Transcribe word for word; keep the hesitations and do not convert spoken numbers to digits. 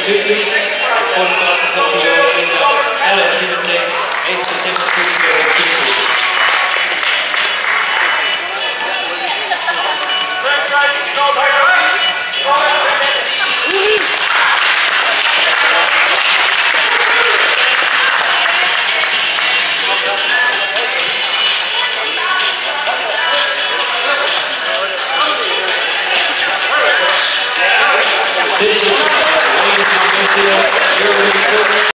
two please. Qualified to help you in the L F Kumite eight to six year old people. Ladies and gentlemen, you're